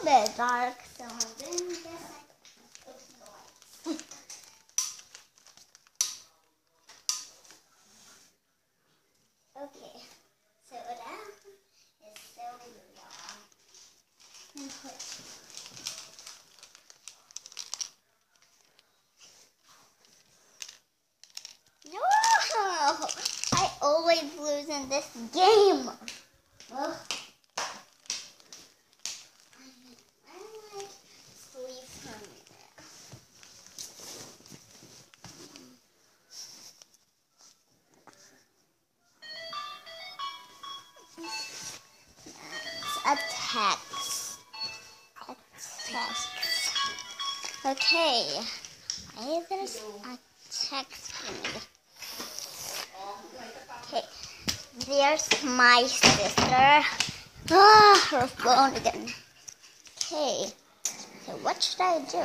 bit dark, so I'm doing this. Open the lights. Okay, so that is so long. And put no! I always lose in this game. Ugh. I like sleep for a minute. It's a text. Okay. Why is there a text for me? Okay. There's my sister. Her phone again. Okay. So what should I do?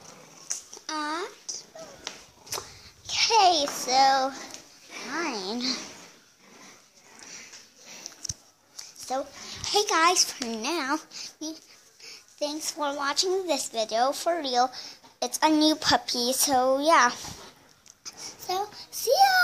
Okay, so fine. So, hey guys, for now, thanks for watching this video. For real, it's a new puppy, so yeah. So, see ya!